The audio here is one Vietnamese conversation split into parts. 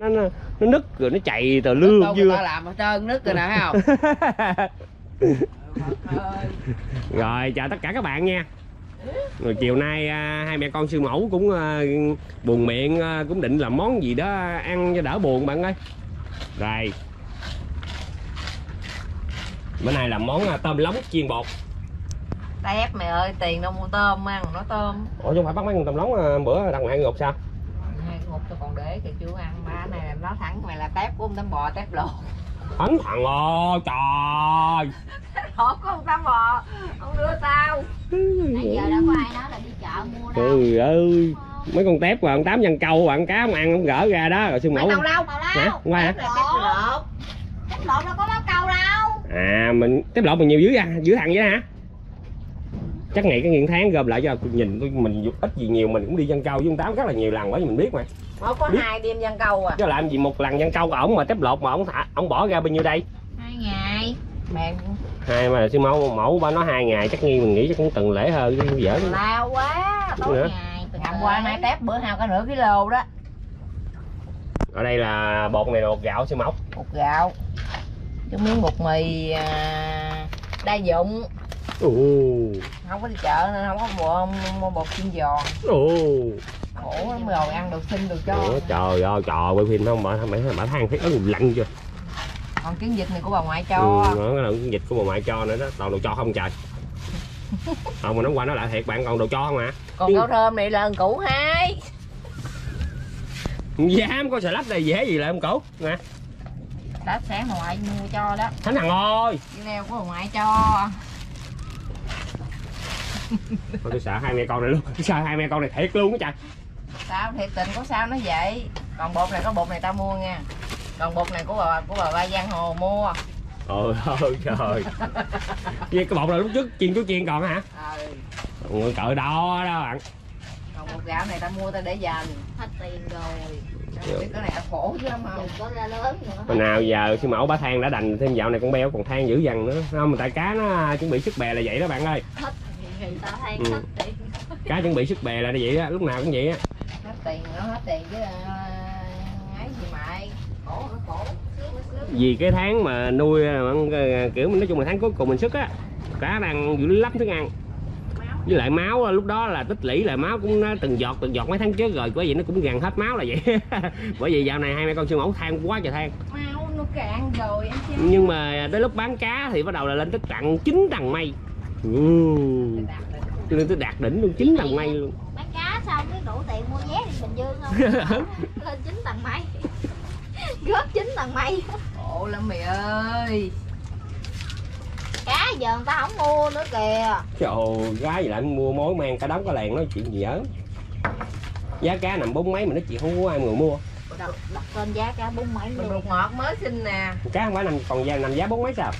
nó nứt rồi nó chạy từ lương chưa ta làm hết trơn nứt rồi nè, thấy không? Rồi chào tất cả các bạn nha. Rồi chiều nay hai mẹ con sư mẫu cũng buồn miệng, cũng định làm món gì đó ăn cho đỡ buồn bạn ơi. Rồi bữa nay làm món tôm lóng chiên bột. Tép mày ơi, tiền đâu mua tôm ăn nó tôm. Ủa chứ không phải bắt mấy con tôm lóng bữa đặng mẹ ngục sao? Hai ngục tôi còn để kìa chưa ăn. Ba này là nó thẳng mày là tép của ông tấm bò, tép lột. Thằng ơi trời. Lột của ông tấm bò, ông đưa tao. Nãy giờ đâu có ai nói là đi chợ mua đâu. Trời ơi, mấy con tép bạn 8 chân câu bạn cá không ăn không gỡ ra đó rồi sư mẫu. Đâu đâu hả? Ngoài hả? Tép lột. Tép lột đâu có báo câu đâu. À mình tép lột mình nhiều dưới thằng vậy hả? Chắc ngày cái nghiện tháng gom lại cho nhìn tôi mình ít gì nhiều mình cũng đi dân câu với ông Tám rất là nhiều lần bởi vì mình biết mà. Không có biết. 2 đêm dân câu à. Chứ làm gì một lần dân câu của ổng mà tép lột mà ổng bỏ ra bao nhiêu đây? 2 ngày. Mẹ Hai mà sư mẫu ba nói 2 ngày chắc nghi mình nghĩ chắc cũng từng lễ hơn chứ dở. lao quá. Tối ngày. Ngày qua nay tép bữa nào có nửa kg đó. Ở đây là bột này là bột gạo sư mẫu. Bột gạo. Cái miếng bột mì đa dụng. Không có đi chợ nên không có mua bột chiên giòn. Khổ lắm rồi ăn đồ xinh đồ cho. Trời ơi trời quay phim không bà than thấy ớn lạnh chưa. Còn trứng vịt này của bà ngoại cho. Cái là trứng vịt của bà ngoại cho nữa đó, toàn đồ cho không trời. Mà nói qua nói lại thiệt bạn còn đồ cho không hả? Còn rau thơm này là củ 2. Dám có xà lách này dễ gì lại không cậu nè. Đã sáng bà ngoại mua cho đó. Thánh thằng ơi. Cái neo của bà ngoại cho. Tôi sợ hai mẹ con này luôn, sợ hai mẹ con này thiệt luôn á trời. Sao thiệt tình có sao nó vậy. Còn bột này có bột này tao mua nha. Còn bột này của bà ba Giang Hồ mua. Ôi trời. Cái bột này lúc trước chú chiên còn hả? Cỡ đó đó bạn. Còn bột gạo này tao mua tao để dành. Hết tiền rồi. Cái này tao khổ chứ không. Đừng có ra lớn nữa. Hồi nào giờ sư mẫu bả than đã đành thêm dạo này con beo còn than dữ dằn nữa. Không mà tại cá nó chuẩn bị sức bè là vậy đó bạn ơi. Hết thì tao than hết tiền. Cá chuẩn bị sức bè là như vậy á, lúc nào cũng vậy á. Hết tiền nó hết tiền chứ ấy gì mày. Khổ nó khổ. Vì cái tháng mà nuôi kiểu nói chung là tháng cuối cùng mình sức á, cá đang dữ lắm thức ăn. Với lại máu lúc đó là tích lũy lại máu cũng từng giọt mấy tháng trước rồi, bởi vậy nó cũng gần hết máu là vậy. Bởi vì dạo này hai mẹ con sư mẫu than quá trời than. Máu nó cạn rồi anh chứ. Nhưng mà tới lúc bán cá thì bắt đầu là lên tới tận 9 tầng mây. Lên tới đạt đỉnh luôn, 9 tầng mây luôn. Bán cá xong cái đủ tiền mua vé đi Bình Dương không? Lên 9 tầng mây. Góp 9 tầng mây. Khổ lắm mày ơi. Cá giờ người ta không mua nữa kìa. Trời ơi, gái gì lại mua mối mang cả đống cả làng nói chuyện gì giỡn. Giá cá nằm 4 mấy mà nói chuyện không có ai người mua. Đặt tên giá cá 4 mấy luôn. Bột ngọt mới xin nè. Cá không phải nằm giá 4 mấy sao?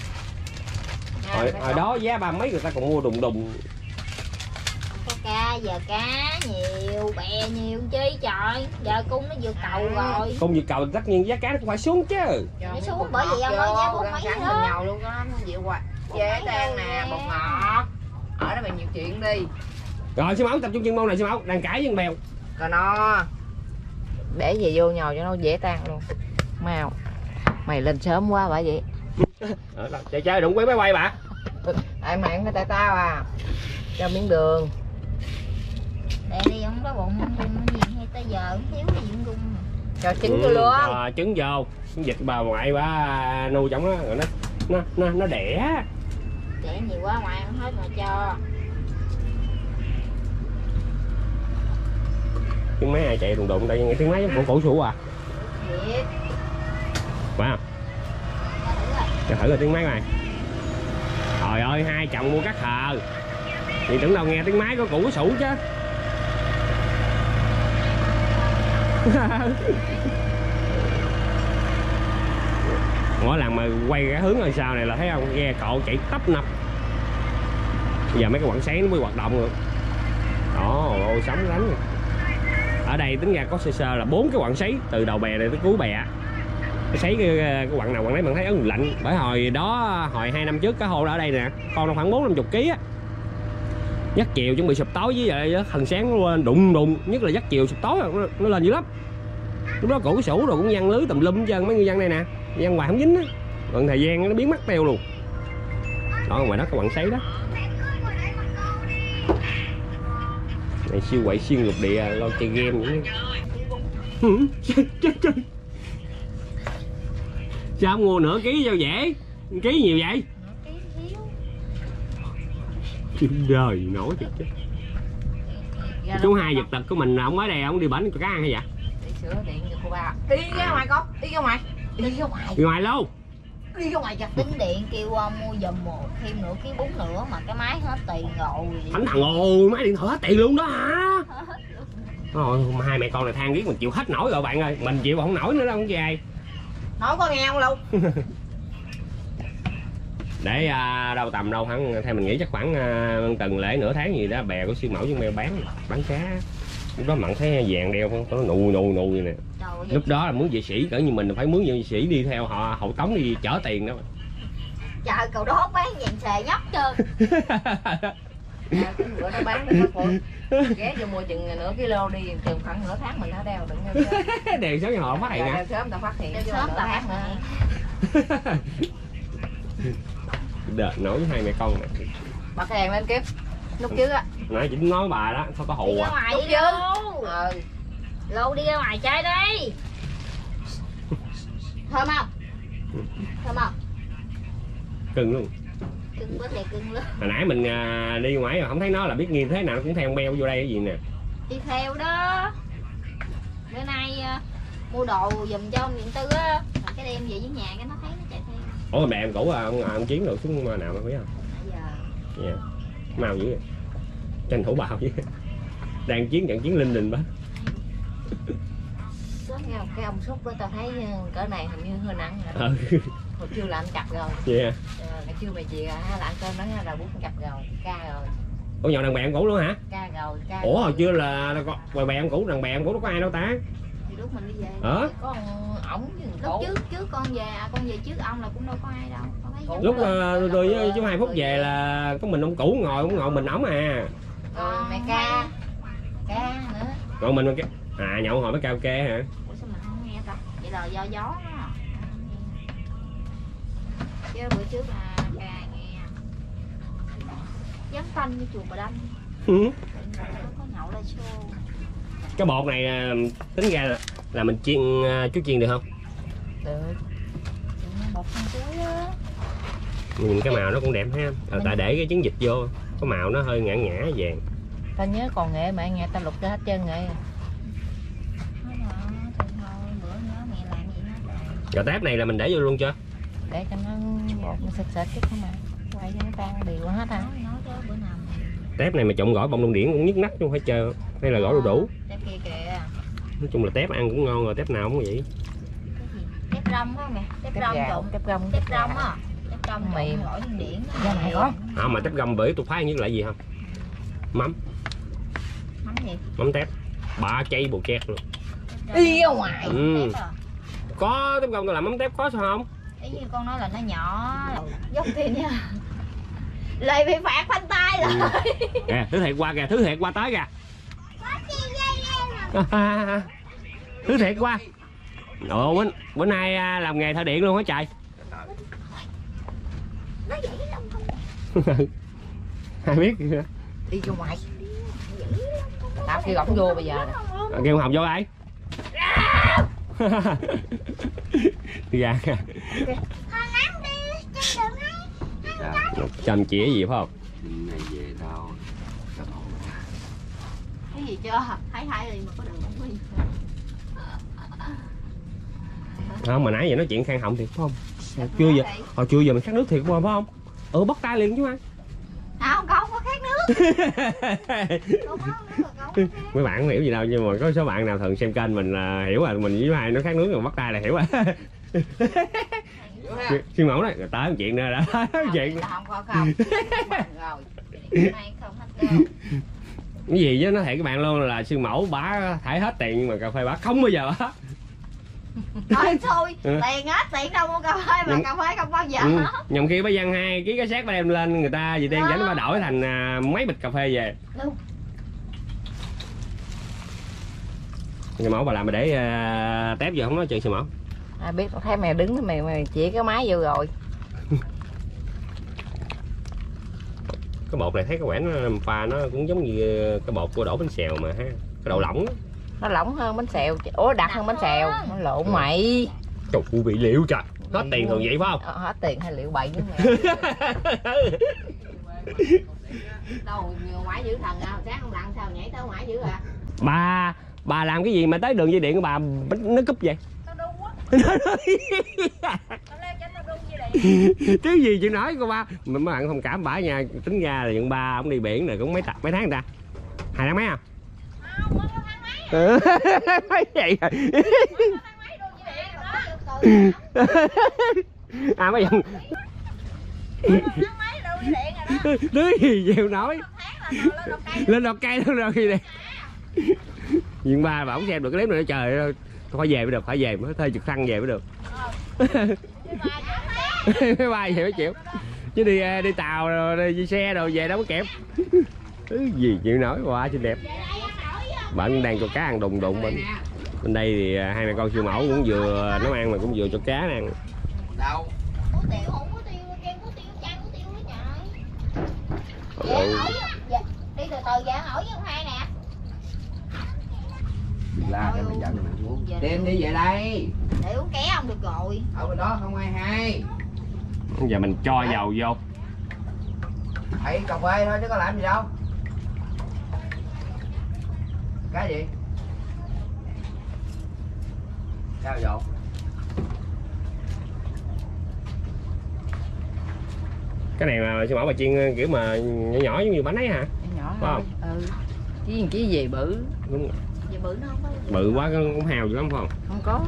Hồi đó giá 3 mấy người ta còn mua đùng. Không có cá, giờ cá nhiều, bè nhiều chi trời. Giờ cung nó vượt cầu rồi. Cung vượt cầu tất nhiên giá cá nó cũng phải xuống chứ. Nó xuống bởi vì ông nói giá 4 mấy đó. Nhau luôn đó, nó dịu quá. Chế đang nè, bột ngọt. Ở đó mày nhiều chuyện đi. Rồi sư mẫu tập trung chuyên môn này sư mẫu đang cãi với con bèo. Rồi nó để về vô nhồi cho nó dễ tan luôn. Màu mày lên sớm quá bởi vậy. Chơi đụng quay máy quay bà. Tại mày người ta tao à. Cho miếng đường. Để đi không có bụng gì hay tới giờ không thiếu gì cũng gung. Cho trứng vô luôn. Cho trứng vô. Trứng vịt bà ngoại bà nuôi trong đó rồi nó đẻ. Đẻ nhiều quá ngoài không hết mà cho. Tiếng máy ai chạy đùng đây nghe tiếng máy của cổ sủ à. Thiệt. Phải không? Cho thử là tiếng máy này. Trời ơi hai chồng mua cắt hờ. Thì tưởng đâu nghe tiếng máy có củ sủ chứ. Mỗi lần mà quay cái hướng ở sau này là thấy không, ghe cộ chạy tấp nập. Bây giờ mấy cái quặng sấy nó mới hoạt động được. Đó, ôi sóng đánh. Ở đây tính ra có sơ là 4 cái quặng sấy từ đầu bè này tới cuối bè. Cái sấy cái quặng nào quặng đấy bạn thấy ấn lạnh. Bởi hồi đó hồi 2 năm trước cá hô ở đây nè, con nó khoảng 4-50 kg á. Dắt chiều chuẩn bị sụp tối với vậy thần sáng nó lên đụng, nhất là dắt chiều sụp tối nó lên dữ lắm. Lúc đó củ sủ rồi cũng văng lưới tùm lum chân mấy ngư dân này nè, văng hoài không dính á, còn thời gian nó biến mất tiêu luôn. Đó ngoài đó các bạn sấy đó. Này siêu quậy xuyên lục địa lo chơi game vậy. Trời. Sao không mua nửa ký sao dễ? Ký nhiều vậy? Đời nổi thiệt chứ. Chú Hai giật tật của mình ông mới đây ông đi bển có cá ăn hay vậy? Đi sửa điện cho cô ba. Đi ra ngoài con, đi ra ngoài. Đi ra ngoài. Đi ngoài luôn. Đi ra ngoài kìa. Tính điện kêu mua giùm thêm nửa ký bún nữa mà cái máy hết tiền rồi. Thánh thằng ồ, máy điện thoại hết tiền luôn đó hả? Rồi hai mẹ con này than biết mình chịu hết nổi rồi bạn ơi, mình chịu không nổi nữa đâu không về. Nói có nghe không luôn. Để đâu tầm đâu hẳn theo mình nghĩ chắc khoảng tuần lễ nửa tháng gì đó bè của Siêu Mẫu với Mèo bán cá. Lúc đó mặn thấy vàng đeo nó nù vậy nè. Lúc đó là mướn vệ sĩ cỡ như mình phải mướn vệ sĩ đi theo họ hậu tống đi chở tiền đó. Trời cậu đó bán vàng xề nhóc trơn. Bữa nó bán để có ghé vô mua chừng nửa kilo đi chừng khoảng nửa tháng mình đã đeo đừng. Đèn sớm họ phát hiện hả? Đèn sớm ta phát hiện. Đèn sớm ta phát hiện. Đợt nói với hai mẹ con này. Bật cái đèn lên kiếp. Lúc trước á. Nãy chỉ nói bà đó, sao có hù đi ra à. ngoài Lúc đi trước. Lâu đi ra ngoài chơi đi. Thơm không? Thơm không? Cưng luôn. Cưng quá thì cưng luôn. Hồi nãy mình đi ngoài rồi không thấy nó là biết nghiêng thế nào nó cũng theo beo vô đây cái gì nè. Đi theo đó. Bữa nay mua đồ giùm cho ông Điện Tư á, rồi cái đem về với nhà cái nó thấy nó chạy theo. Ủa mẹ em cũ ông Chiến được xuống nào mà biết không? Bây giờ. Dạ. Mau dữ vậy. Tranh thủ bào chứ. Đang trận chiến linh đình bác. Cái ông xúc đó tao thấy cỡ này hình như hơi nặng rồi. Hồi chiều là anh cặp rồi. Yeah. Ngày chiều mày chị là ăn cơm đó là 4 cặp rồi, ca rồi. Ủa nhậu đàn bè em cũ luôn hả? Ca rồi, ca. Ủa hồi chưa là bè em cũ, đàn bè em cũ đâu có ai đâu ta? Thì lúc mình đi về. Có ổng với lúc trước con về trước ông là cũng đâu có ai đâu. Con thấy lúc tôi với chú 2 Phúc về là có mình ông cũ ngồi mình ổng à. Rồi mẹ ca nữa. Còn mình nhậu hồi mới karaoke hả? Ủa sao mình không nghe ta? Vậy là do gió đó. Chứ bữa trước là ca nghe dám tanh như chùa Bà Đanh. Có nhậu live show. Cái bột này tính ra là mình chiên chú chiên được không? Được. Bột con chuối á. Nhìn cái màu nó cũng đẹp ha. Tại để cái trứng vịt vô, có màu nó hơi ngã vàng. Ta nhớ còn nghệ mẹ nghe ta lục cho hết trơn nghệ. Rồi tép này là mình để vô luôn chưa? Để cho nó bột nó sệt chút thôi mà. Quay cho nó tan đều hết hả? Tép này mà trộn gỏi bông đôn điển cũng nhức nách chứ không phải chơi. Đây là gỏi đu đủ. Tép kia kìa. Nói chung là tép ăn cũng ngon rồi, tép nào cũng vậy. Tép rong á mẹ, tép rong trộn. Tép rong Á. Tép rong mềm gỏi đôn điển. Ra này con. Mà tép găm bởi tôi phái nhất là gì không? Mắm. Mắm gì? Mắm tép. 3 chai bột chét luôn. Đi ra ngoài. Có tép găm tôi làm mắm tép có sao không? Ý như con nói là nó nhỏ dốc tiền nha. Lại bị phạt phanh tay rồi. Kìa, thứ thiệt qua tới kìa. Thứ thiệt qua. Ồ, bữa nay làm nghề thợ điện luôn hả trời? Nó dễ lắm không? Ai biết đi ra ngoài. Tao kêu ổng vô bây giờ nè. Kêu Hồng vô ai? Dạ. Chăm chĩa gì phải không? Này về tao cái gì chưa? Thấy đi mà có đường không có gì. Không mà nãy giờ nói chuyện Khang Hồng thiệt phải không? Hồi chưa giờ mình khát nước thiệt phải không? Bắt tay liền chứ ai? Không có khát nước. Mấy bạn không hiểu gì đâu nhưng mà có số bạn nào thường xem kênh mình là hiểu rồi, mình với hai nó khát nước rồi bắt tay là hiểu rồi. Siêu Mẫu đấy, rồi tới chuyện nữa đã. Chuyện không. Rồi. Cái gì chứ nó thiệt các bạn luôn là Siêu Mẫu bả thải hết tiền nhưng mà cà phê bả không bao giờ bả. Thôi tiền hết tiền đâu mua cà phê mà cà phê không bao giờ. Nhầm khi bả dăng 2 ký cái xác bả đem lên người ta vì tiền dẫn bả đổi thành mấy bịch cà phê về. Sư Mẫu bà làm mà để tép giờ không nói chuyện Sư Mẫu. Biết thấy mày đứng mày chỉ cái máy vô rồi. Cái bột này thấy cái quẻn nó pha nó cũng giống như cái bột của đổ bánh xèo mà ha, cái đậu lỏng. Nó lỏng hơn bánh xèo, ủa đặc hơn bánh xèo, nó lộn mày. Trời ơi bị liệu trời, hết tiền thường vậy phải không? Hết tiền hay liệu bậy với mẹ. Đâu ngoại dữ thần à, sáng không lặn sao nhảy tới ngoại dữ à. Bà làm cái gì mà tới đường dây điện của bà nó cúp vậy? Nó đu quá. Nó leo trên nó đu dây điện. Chứ gì chị nói cô ba. Mà mấy bạn thông cảm bả nha, tính ra là những ba ông đi biển này cũng mấy tháng người ta. 2 tháng mấy không? Không, có tháng mấy. Mấy vậy rồi. À mấy dòng. Đứa gì chịu nói. Lên đọt cây luôn rồi kìa. Nhưng ba bà không xem được cái clip này, trời ơi. Phải về mới được, phải về mới thuê trực thăng về mới được. Máy bay vậy mới chịu. Chứ đi tàu rồi đi xe rồi về đâu có kịp. Thứ gì chịu nổi, quá xinh đẹp. Bạn đang cho cá ăn đùng đụng bên đây thì hai mẹ con Sư Mẫu cũng vừa nấu ăn mà cũng vừa cho cá ăn. Đâu? Củ tiêu không có tiêu, kem củ tiêu, chai củ tiêu đó trời. Dạ, đi từ từ dạ hỏi với ông hai nè. La cái mày giận mày muốn. Đem đi về đây. Để uống ké không được rồi. Ở bên đó không ai hay. Giờ mình cho dầu vô. Thấy cà phê thôi chứ có làm gì đâu. Cái gì? Sao vậy? Cái này mà Sư Mẫu bà chiên kiểu mà nhỏ nhỏ giống như bánh ấy hả? Nhỏ phải không? Ừ. Chứ gì bự. Đúng. Vậy bự nó không có. Bự quá cũng hào dữ lắm phải không? Không có.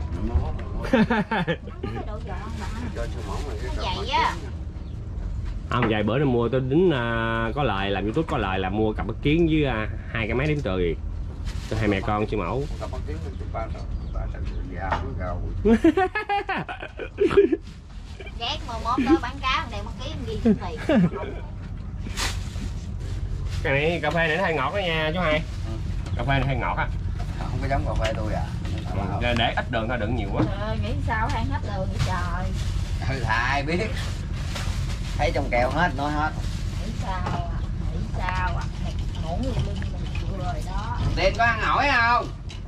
Đồ giòn Cho Sư Mẫu này nó vậy á. Không, vài bữa nó mua tôi đính có lời làm YouTube có lời là mua cặp bất kiến với 2 cái máy đếm tười cho hai mẹ con Sư Mẫu. cặp bất kiến mình chụp ba già nó gào. Ghét mà mốt đó bán cá đèn mất ký ghi tiền. Cái này cà phê này nó hơi ngọt đó nha chú hai. Cà phê này hơi ngọt á. Không có giống cà phê tôi à. Để ít đường thôi, đừng nhiều quá. Nghĩ sao ăn hết đường vậy trời. Ừ thầy biết. Thấy trong kẹo hết nói hết. Nghĩ sao à, ngủ gì lưng mình rồi đó. Tiền có ăn hỏi không?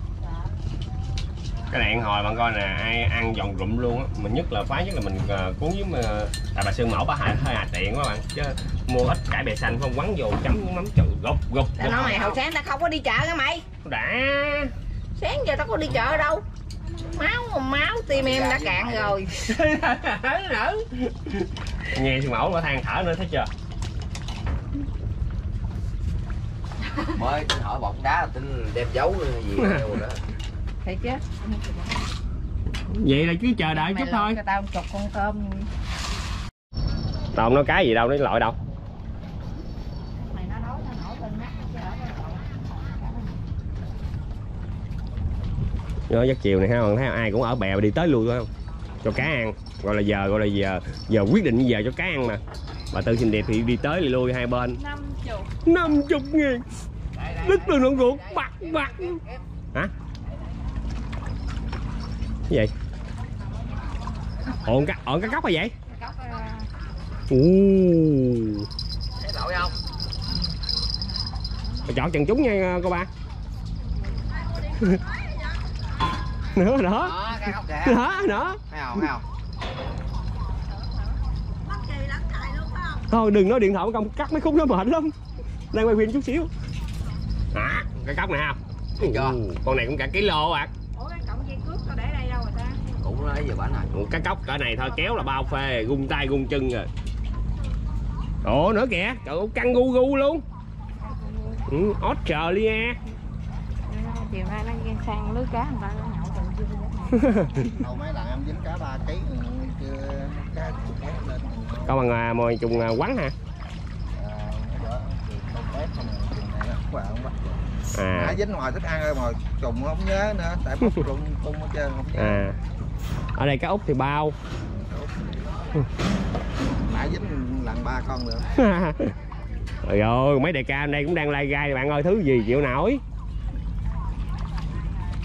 Cái này ăn hồi bạn coi nè, ai ăn giòn rụm luôn á. Mình nhất là phái nhất là mình cuốn với tại bà Sư Mẫu bà hơi hà tiện quá bạn, chứ mua ít cải bẹ xanh không quắn vô chấm mắm chừ gục. Tao nói mày hồi sáng tao không có đi chợ hả mày? Đã. Sáng giờ tao có đi chợ đâu. Máu tim em đã cạn rồi. Nghe Sư Mẫu bà than thở nữa thấy chưa? Mới tính hỏi bọc đá tính đem giấu gì đâu đó. Thiệt chứ. Vậy là cứ chờ đợi chút thôi. Cho tao chục con tôm. Đâu nó cái gì đâu, nó loại đâu. Mày nó nấu nó nổi bên mắt chứ ở Nó giấc chiều này ha, thấy ai cũng ở bè đi tới lui phải không? Cho cá ăn, gọi là giờ quyết định giờ cho cá ăn mà. Bà Tư xinh đẹp thì đi tới đi lui hai bên. 50.000. Đứt luôn lộn ruột, bạc. Hả? Cái gì? Ổn cá cốc hay vậy? Thấy lỗi không? Bà chọn chân chúng nha cô ba. Nữa. Đó, cái góc kìa. Nữa. Thấy không? Thôi đừng nói điện thoại công cắt mấy khúc nó mệt lắm. Đang quay phim chút xíu. Cái cốc này không? Con này cũng cả kilo ạ. Ủa cái cọng dây cước tao để đây đâu rồi ta? Cũng lấy giờ bánh rồi. Cái cốc cỡ này thôi kéo là bao phê, gung tay gung chân rồi. Ủa nữa kìa, trời ơi căng gu luôn. Australia. Chiều nay nó sang lưới cá người ta nhậu từng chưa. Đâu mấy lần em dính cá 3 kg chưa cá lên. Có bằng mồi trùng quắn hả? Nãy dính ngoài thức ăn rồi mà trùng không nhớ nữa, tại bút luôn tung hết trơn không nhớ. Ở đây cá út thì bao. Nãy dính lần 3 con nữa. Trời ơi, mấy đại ca đây cũng đang lai gai bạn ơi, thứ gì chịu nổi.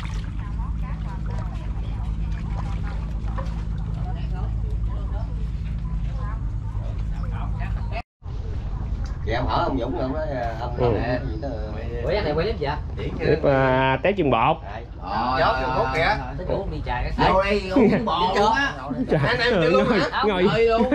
em hỏi ông Dũng ông nói ông có mẹ gì đó bữa này quay clip gì clip té chân bột. Chốt trường Phúc kìa. tới chỗ đi trà cái vô đây uống bò luôn á. Anh em chưa luôn hả? Ngồi luôn.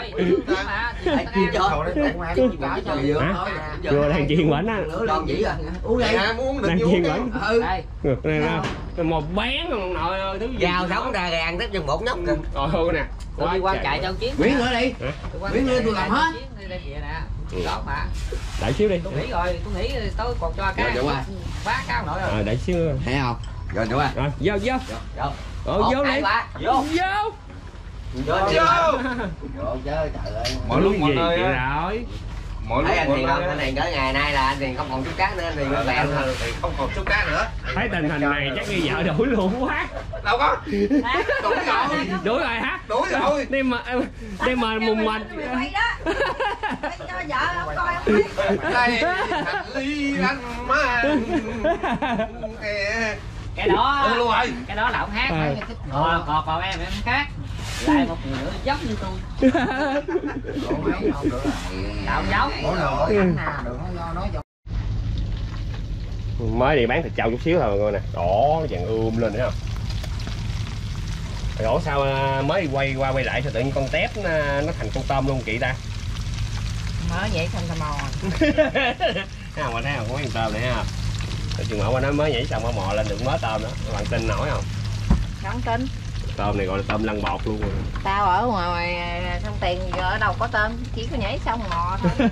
vừa đang chiên bánh á. Còn gì à? Uống đây. Muốn được Đang vô. chiên bánh. Ngược này nè. Một bán ông nội ơi, thứ gì. Gào sống ra gàn tới chân bột nhóc kìa. Rồi nè. Tôi đi qua chạy cho chiến. Nguyễn nữa đi. Nguyễn nữa tôi làm hết. Đợi xíu đi. Tôi nghĩ rồi, tôi nghĩ tôi còn cho cá. Quá cá nội rồi. Đợi xíu. Thấy không? Rồi đúng rồi. Rồi, vô. Vô đi. Vô. Vô chứ trời ơi. Mọi lúc mọi gì nơi vậy á. rồi. Mọi lúc Thấy anh mọi Hiền nơi không? Anh Hiền cỡ ngày nay là anh Hiền không còn chút cá nữa, anh Hiền nó bèo thôi. thì không còn số cá nữa. Thấy tình hình này chắc như vợ đuổi luôn quá. Đâu có. Đuổi rồi. Đuổi rồi hả? Đuổi rồi. Đem mà mùng mình. Quay đó. Cho vợ không coi không biết. Đây thành ly anh mang. Cái đó Luôn rồi. cái đó là ông hát. Còn em khác. Lại một người nữa giống như tôi. Đạo giống. Mới đi bán thịt trâu chút xíu thôi mọi người nè. Đó nó vàng lên nữa không? Rồi sao mới đi quay qua quay lại sao tự nhiên con tép nó thành con tôm luôn chị ta. Mới vậy xong tò mò. Thấy không, thấy không, có con tôm này ha. Chừng mẫu qua nó mới nhảy xong nó mò lên được mớ tôm đó. Các bạn tin nổi không? Không tin. Tôm này gọi là tôm lăn bọt luôn rồi. Tao ở ngoài sông Tiền ở đâu có tôm, chỉ có nhảy xong mò thôi.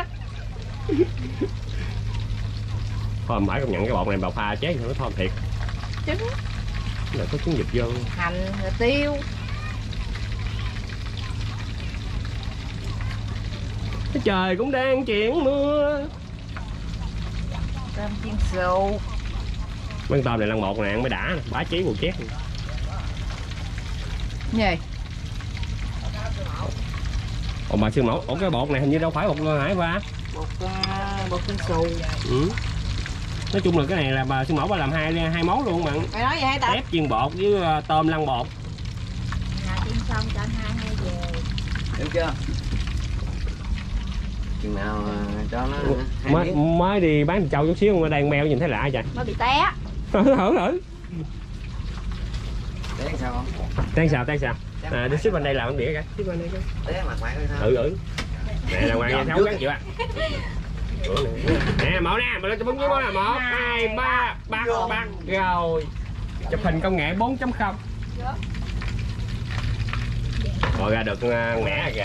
Thôi phải công nhận cái bột này bà pha chế thì nó thơm thiệt. Trứng. Là có trứng vịt vô. Hành, tiêu. Cái trời cũng đang chuyển mưa. Tôm chiên xù. Con tôm này lăn bột nè, ăn mới đã nè, bá chí bù chét. Gì? Ồ bà sư mẫu, cái bột này hình như đâu phải bột hải ba. Bột chiên xù. Ừ. Nói chung là cái này là bà sư mẫu bà làm hai món luôn bạn. Mày nói gì hay ta? Tép chiên bột với tôm lăn bột. Chiên xong cho anh hai về. Hiểu chưa? Chừng nào cho nó mới đi bán thịt trâu chút xíu mà đang meo nhìn thấy lạ trời. Nó bị té. Thử. Té sao không? Té sao? Đi xích bên đây làm đĩa cái. Xích bên đây cái. Té mặt bạn hay sao? Nè là ngoài nhà xấu gắn chịu à. Nè mẫu nè, mình lên cho bún với món là 1, 2, 3, bắt rồi. Chụp hình công nghệ 4.0. Rồi ra được mẻ rồi kìa.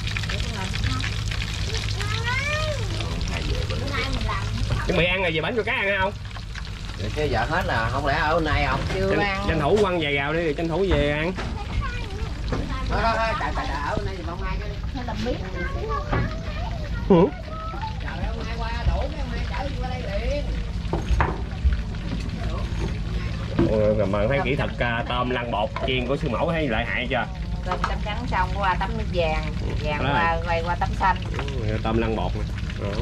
Chuẩn bị ăn rồi về bánh cho cá ăn không? Chứ vợ hết là không lẽ ở bên này không? Chưa ăn. Tranh thủ quăng vài gạo đi rồi tranh thủ về ăn. Đó, ở bên đây thì không ai chứ. Hay là miếng. Trời ơi, mai qua đủ mấy hôm nay chở qua đây liền. Rồi mà thấy kỹ thuật tôm lăn bột chiên của sư mẫu thấy lợi hại chưa? Tôm tấm trắng xong qua tấm nước vàng, qua tấm xanh. Tôm lăn bột nè. Đó.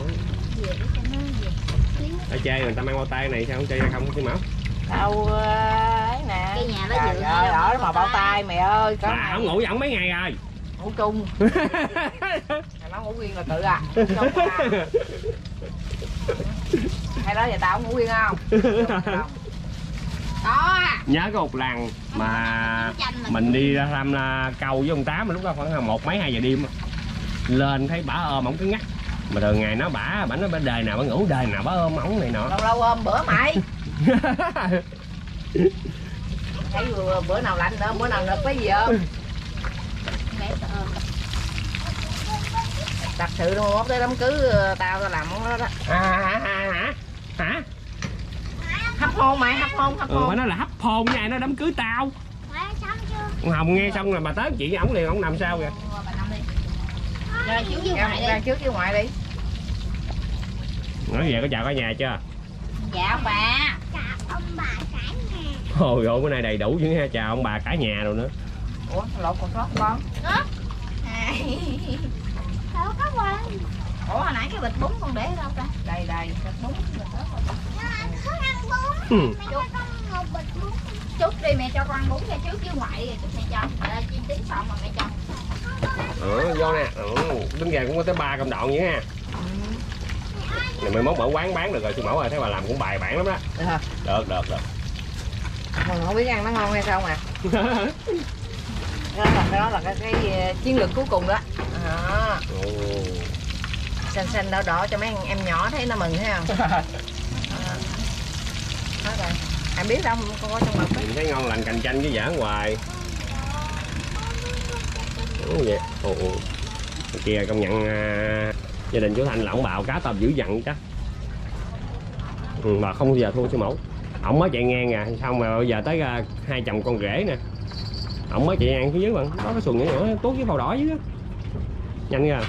Ở chơi người ta mang bao tay này sao không chơi ra không sư mẫu? Đâu ấy nè. Cái nhà nó Trời ơi, ở mà bao tay mày ơi. Bà không ngủ dẫn mấy ngày rồi. Ngủ chung. Nó ngủ riêng là tự à. Hay đó giờ tao không ngủ riêng không? Đó. Nhớ có một lần mà mình đi ra thăm câu với ông Tám mà lúc đó khoảng 1 mấy 2 giờ đêm lên thấy bả ôm ổng cứ ngắt mà thường ngày nó bả nó đời nào bả ngủ đời nào bả ôm ổng này nọ. Lâu ôm bữa mày. Thấy bữa nào lạnh nữa bữa nào nực cái gì ôm. Thật sự luôn mốt tới đám cưới tao làm món đó đó. Hả? Hấp hôn mày, hấp hôn. Phải nói là hấp hôn với ai nó đám cưới tao. Con Hồng nghe xong rồi bà tới chị với ổng liền, ổng nằm sao kìa. Ra trước với ngoại đi. Ra trước với ngoại đi. Nói về có chào cả nhà chưa? Dạ ông bà. Chào ông bà cả nhà. Ôi ôi bữa nay đầy đủ chứ ha, chào ông bà cả nhà rồi nữa. Ủa lộn còn sót con. Đâu có quên. Ủa hồi nãy cái bịch bún con để ở đâu ta? Đây bịch bún. Anh thích ăn bún. Mẹ cho con một bịch bún. Chút đi mẹ cho con ăn bún ra trước với ngoại đi, chút mẹ cho. Chiên tiếng xong mà mẹ cho. Vô nè, đứng ra cũng có tới 3 công đoạn vậy ha. Này mới mốt mở quán bán được rồi sư mẫu ơi, thấy bà làm cũng bài bản lắm đó. Được hả? Được. Mình không biết ăn nó ngon hay sao mà. Đó là cái chiến lược cuối cùng đó. Xanh đỏ đỏ cho mấy em nhỏ thấy nó mừng thấy không? Đó rồi. Em biết đâu con có trong mực đó. Mình thấy ngon lành cành chanh với giả hoài. Đúng vậy. Kia công nhận gia đình chú Thành là ông bào cá tôm dữ dằn chắc. Mà không bao giờ thua sư mẫu. Ổng mới chạy ngang à, xong mà bây giờ tới hai chồng con rể nè. Ổng mới chạy ngang phía dưới bằng, có cái xuồng nhỏ nhỏ tuốt với màu đỏ dưới đó. Nhanh nha.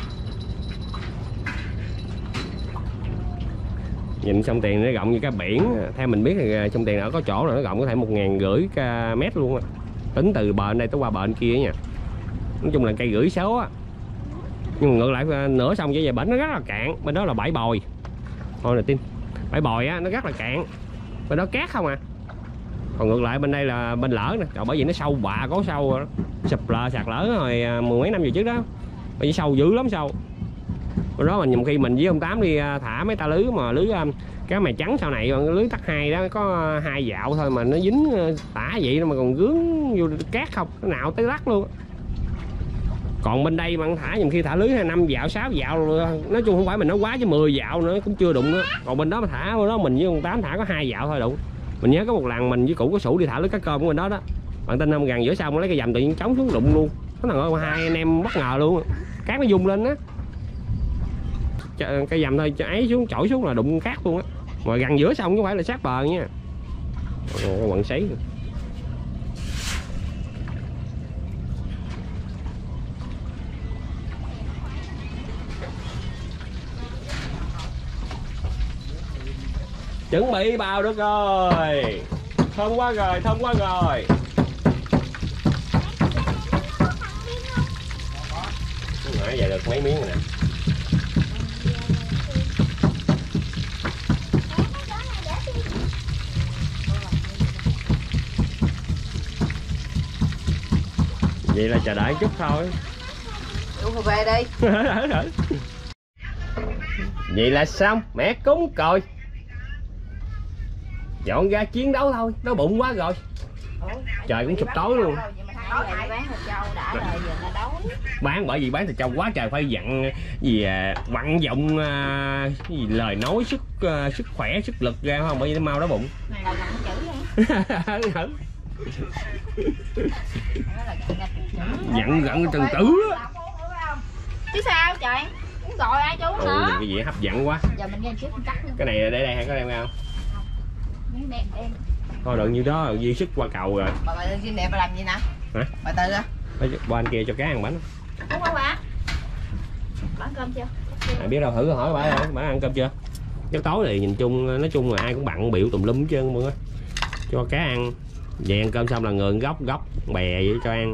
Nhìn sông Tiền nó rộng như cái biển, theo mình biết thì sông Tiền ở có chỗ là nó rộng có thể 1.500 mét luôn á. Tính từ bờ đây tới qua bờ kia nha. Nói chung là cây rưỡi số á. Nhưng mà ngược lại nửa sông về bển nó rất là cạn, bên đó là bãi bồi. Thôi là tin. Bãi bồi á nó rất là cạn. Bên đó cát không à. Còn ngược lại bên đây là bên lỡ nè, bởi vì nó sâu bạ có sâu rồi đó. Sụp lờ sạt lở rồi mười mấy năm về trước đó. Bởi vì sâu dữ lắm sâu. Bên đó mà nhiều khi mình với ông Tám đi thả mấy ta lưới mà lưới cá mè trắng sau này, lưới tắc 2 đó có 2 dạo thôi mà nó dính tả vậy đó mà còn gướng vô cát không, nó nào tới lắc luôn. Còn bên đây mà thả nhiều khi thả lưới 5 dạo 6 dạo, nói chung không phải mình nói quá chứ 10 dạo nữa cũng chưa đụng nữa. Còn bên đó mà thả bên đó mình với ông Tám thả có 2 dạo thôi đụng. Mình nhớ có một lần mình với cụ có sủ đi thả lưới cá cơm của bên đó đó. Bạn tin không, gần giữa sông lấy cái dầm tự nhiên trống xuống đụng luôn. Nó thằng ơi, hai anh em bất ngờ luôn. Cát nó rung lên á. Cái dầm thôi ấy xuống chổi xuống là đụng cát luôn á. Mà gần giữa sông chứ không phải là sát bờ nha. Quặng sấy. Chuẩn bị bào được rồi. Thơm quá rồi, thơm quá rồi. Nãy giờ được mấy miếng rồi nè. Vậy là chờ đợi chút thôi. Uống cà phê đi. Vậy là xong, mẹ cúng còi. Dọn ra chiến đấu thôi, đói bụng quá rồi. Trời cũng sụp tối luôn. Bán bởi vì bán thịt trâu quá trời phải dặn gì vận dụng gì lời nói sức khỏe sức lực ra không, bởi vì nó mau đói bụng. Dặn gặn từng tử chứ sao trời, muốn gọi ai chú nữa. Cái gì hấp dẫn quá. Giờ mình ra trước mình cắt nữa. Cái này để đây hay có đem không? Đem. Thôi đừng như đó duy sức qua cầu rồi. Bà xin đẹp bà làm gì nè? Hả? Bà Tư á? Qua anh kia cho cá ăn bánh. Đúng không bà? Bà ăn cơm chưa? Biết đâu, thử hỏi bà ăn cơm chưa? Cái tối này nhìn chung nói chung là ai cũng bận biểu tùm lum hết trơn luôn á. Cho cá ăn. Về ăn cơm xong là ngườn góc bè vậy cho ăn.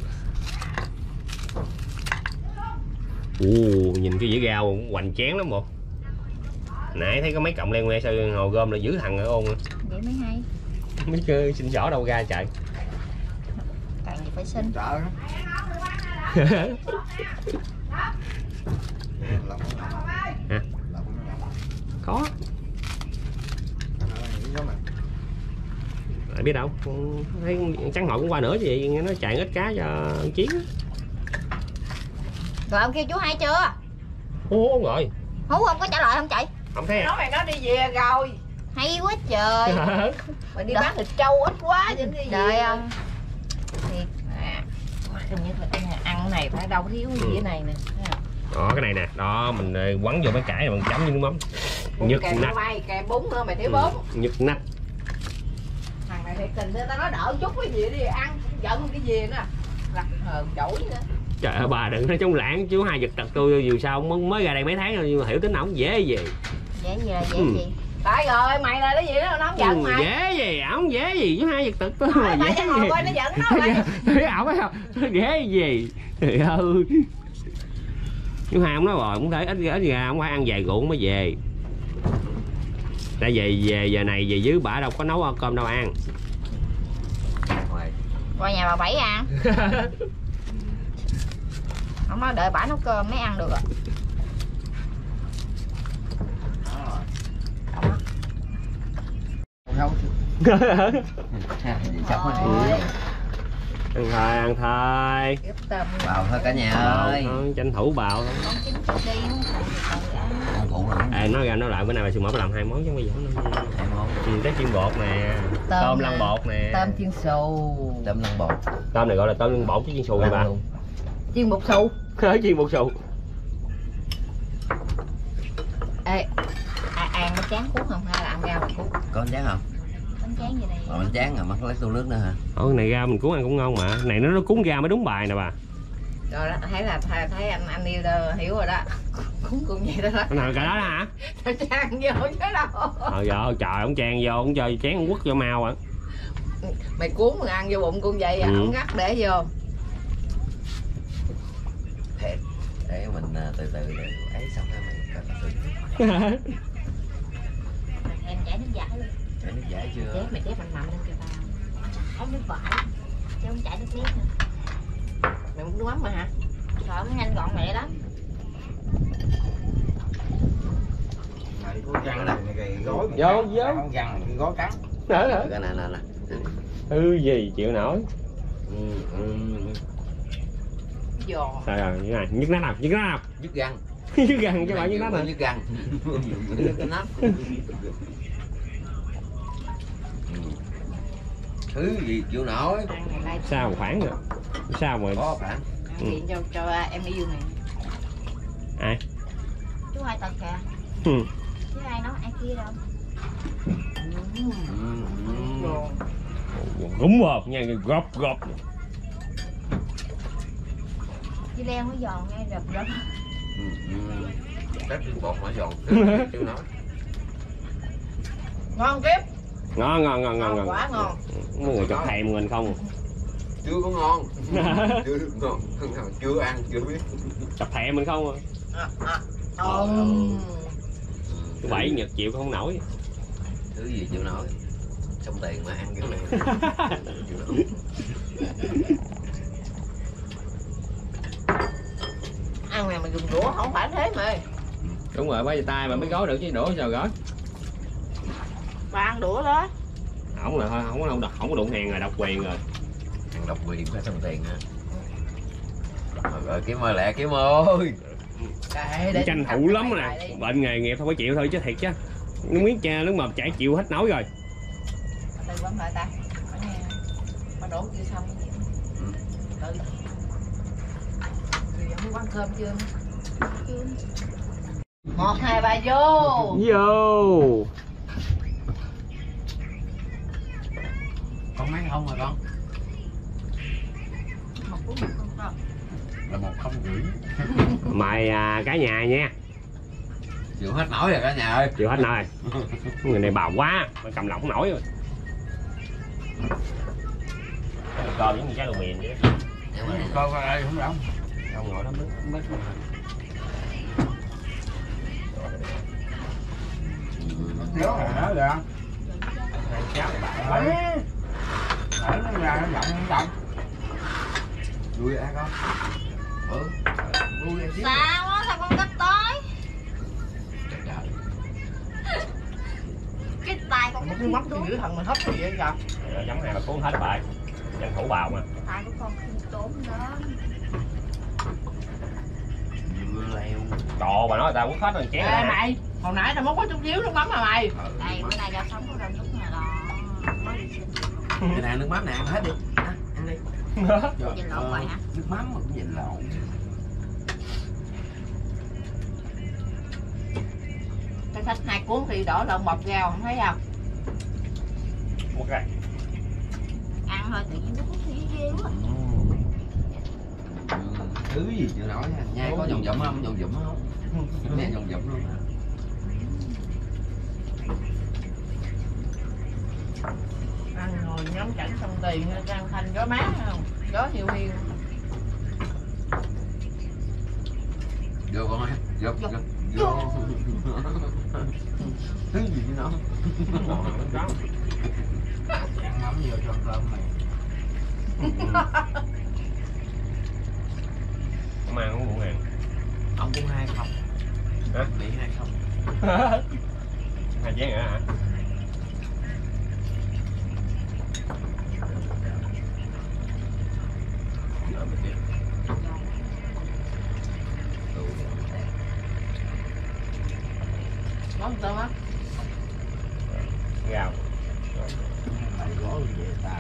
Nhìn cái dĩa rau hoành chén lắm bộ. Nãy thấy có mấy cọng leo ngoe sao hồ gom là giữ thằng ở ôn. Vậy mới hay. Mấy cái xin xỏ đâu ra trời. Càng gì phải xin. Chợ Hả? Có. Lại biết đâu, thấy trắng hội cũng qua nữa vậy, nó chạy ít cá cho Chiến. Rồi ông kêu chú hai chưa? Hú rồi. Hú không có trả lời không chạy? Không thấy. Nói mày nói đi về rồi. Hay quá trời. Mày đi bán thịt trâu ít quá vậy đi. Đời ông. Thiệt. Hình như ăn cái này phải đâu thiếu cái gì này nè. Đó cái này nè, đó mình quấn vô mấy cải rồi mình chấm với nước mắm. Nhức nách. Kèm bún nữa mày thiếu bún. Nhức nách. Thằng này thiệt tình tao nói đỡ chút cái gì đi ăn, giận cái gì nữa. Lặt hờn chổi nữa. Trời ơi bà đừng nói trống lãng, chú hai giật tật tôi dù sao mới ra đây mấy tháng rồi nhưng mà hiểu tính ổng dễ gì. Dễ gì là dễ gì? Tại rồi mày là cái gì đó nó không giận mày. Dễ gì, ổng dễ gì, chú hai giật tật tôi mà mày dễ gì. Coi nó giận nó mày. Thấy ổng thấy không? Nó dễ gì. Trời ơi. Chú hai ông nói rồi, cũng thấy ít ra ông phải ăn vài rượu mới về. Tại về giờ này về dưới bả đâu có nấu cơm đâu ăn. Qua nhà bà Bảy ăn. Ông nói đợi bả nấu cơm mới ăn được rồi. Không. Ăn thôi. Bào thôi cả nhà ơi. Tranh thủ bào thôi. Nói ra nói lại bữa nay bà sư mở làm 2 món chứ bây giờ nó 2 món. Trái chiên bột nè, tôm lăn bột nè. Tôm chiên xù. Tôm lăn bột. Tôm này gọi là tôm lăn bột chứ chiên xù nha bà. Chiên bột xù. Chiên bột xù. Ê, ăn có chán cuốn không hay là ăn rau là cuốn? Có bánh tráng không? Bánh tráng gì đây? Bánh tráng rồi mắc lấy tô nước nữa hả? Cái này rau mình cuốn ăn cũng ngon mà. Này nó cuốn rau mới đúng bài nè bà. Rồi đó, thấy anh yêu đó, hiểu rồi đó. Cuốn cũng vậy đó đó. Cái nào cả đó hả? Tao chan vô chứ đâu. Dạ trời, ông chan vô, ông chơi chén ông quất vô mau à. Mày cuốn mà ăn vô bụng cũng vậy à, ông ngắt để vô. Thiệt. Để mình từ từ ấy xong rồi mình cắt từ. Em chảy nước giải luôn. Chảy nước giải chưa? Mày chép mạnh mạnh lên cho tao. Em nước vải. Chứ không chảy nước miếng nữa. Mày muốn nước mắm mà hả? Trời, nó nhanh gọn mẹ lắm. Vô Găng gối cắn. Nè. Nè. Gì chịu nổi. Giò. Trời ơi, nhức nách nào, nhức nách nào. Nhức găng. Nhức găng chứ bạn nhức nách hả? Nhức găng. Cái nắp. Thứ gì chịu nổi. Sao mà khoảng rồi. Sao mà Có phản. Điện cho em yêu này. ai? Chú hai tật kìa. Chứ ai nói ai kia đâu. Gúng hộp nha, gọp. Chứ leo nó giòn nghe rập rập. Các viên bột mà giòn. Chịu nổi. Ngon kiếp. Ngon. Quá ngon. Mọi người cho thèm mình không? Chưa có ngon. Chưa được ngon. Chưa ăn, chưa biết. Chọc thèm mình không à? Thứ bảy nhật chịu không nổi. Thứ gì chịu nổi. Xong tiền mà ăn kiểu này. Chịu nổi. Ăn này mà dùng đũa không phải thế mày. Đúng rồi, bá tay mà mới gói được chứ đũa sao gói. Bà ăn đũa đó. Không là thôi, không có đụng hàng rồi, độc quyền rồi. Hàng độc quyền phải xong tiền hả? Rồi kiếm ơi lẹ kiếm ơi. Tranh thủ lắm nè. Bệnh nghề nghiệp không phải chịu thôi chứ thiệt chứ. Miếng cha nước mập chảy chịu hết nổi rồi. Từ bấm lại ta. Bà đổ chưa xong cái gì. Từ. Chị không ăn cơm chưa? 1, 2, 3 vô. Vô. Con mấy không hả con? 1 phút không không. Là 1,5. Mày cả nhà nha. Chịu hết nổi rồi cả nhà ơi. Chịu hết nổi. Người này bào quá, mày cầm lòng không nổi rồi. Coi giống như trái đồ miền vậy đó. Coi ơi không rộng. Không ngồi đó mít. Nhớ rồi đó kìa. Cháu bạn ơi. Nó ra nó giọng không động. Vui ăn con. Vui ăn xíu. Sao á, sao con gấp tới? Cái tay con Một cái mắt cái dữ thần mình hấp cái gì vậy kìa. Giống này mà cuốn hết bài. Tranh thủ bào mà. cái tay của con không trốn đó. Vừa leo. Trời bà nói người ta quất hết rồi chén Ê mày, hồi nãy tao móc có chút xíu nước mắm mà mày. Đây, bữa nay do sống có rau chút nè đó. Mới đi xin. Cái này nước mắm nè ăn hết đi. Ăn đi. Nhìn lộn vậy hả? Nước mắm mà cũng nhìn lộn. Cái sách 2 cuốn thì đổ lợn bọc rau không thấy không? Quất ra. Ăn thôi tự nhiên nó cũng thấy ghê quá. Thứ gì chưa nói nha. Nhai có dòng dụm không? Dòng dụm không? Nghe dòng dụm luôn hả? Ăn ngồi ngắm cảnh sông Tiền, Trang Thanh gió mát không? Gió hiu hiu. Vô con ơi. Vô. Thứ gì chứ nó? Ăn mắm vô cho cơm mày. Không ăn không buồn hàng. Ông cũng 2 không? Hả? Bị 2 không? 2 chén nữa hả? tôm á. Gào. Mày gói về ta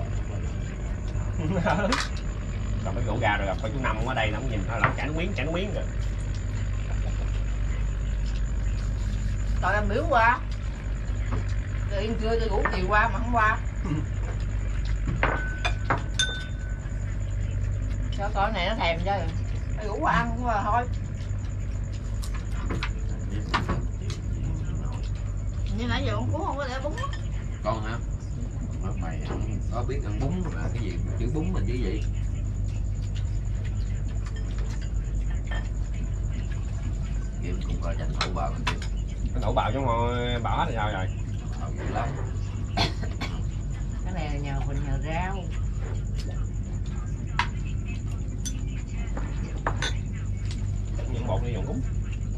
Còn mấy củ gà rồi gặp phải chú Năm ở đây nó nhìn thôi là chảy nước miếng rồi. Tao em biểu qua. Rồi yên trưa tôi ngủ chiều qua mà không qua. Cho con này nó thèm chứ. Nó ngủ qua ăn cũng là thôi. Nhưng nãy giờ con Phú không có để bún. con hả? Mày có biết ăn bún là cái gì, chữ bún là chứ gì? Kiếm cũng coi tranh thủ bào mình đi. Cái đổ bào cho ngồi bỏ hết rồi sao rồi? Bào dữ lắm. Cái này là nhờ mình nhờ rau. Những bột đi dùng bún.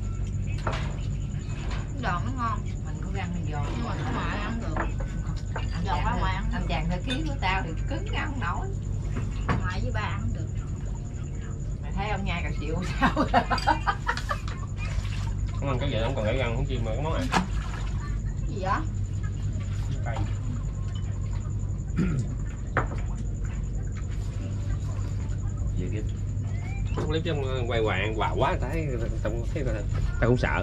Giòn nó ngon. Mình có răng mình giòn. Nhưng mà ở ngoài ăn được. Anh Giòn ở ngoài ăn. anh chàng theo ký của tao thì cứng ăn không nổi. Ngoại với ba ăn được. Mày thấy ông nhai cà chịu sao? Không ăn cái gì không còn để răng không chim mà cái món này. Gì vậy? Cây. Gì kia? Clip trong quay hoàng wow quá thấy tao cũng sợ.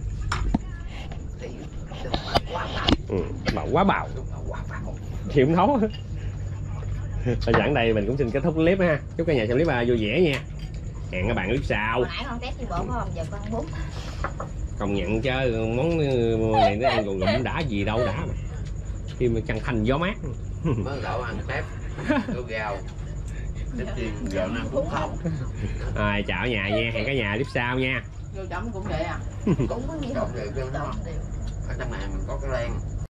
Bào quá bào. Chịu không thấu. Và sẵn đây mình cũng xin kết thúc clip ha. Chúc cả nhà xem clip vui vẻ nha. Hẹn các bạn clip sau. Hồi nãy con test đi bộ phải không? Giờ con ăn bún. Công nhận chứ món này nó ăn gồm đã gì đâu đã mà. Khi mà chân thành gió mát. Mới đậu ăn tép, có gạo. Tép chiên gạo ăn cũng không. Rồi chào nhà nha, hẹn cả nhà clip sau nha. Vô chấm cũng vậy à? Cũng có nhiều. Trộn đều cho nó. Ở trong này mình có cái len.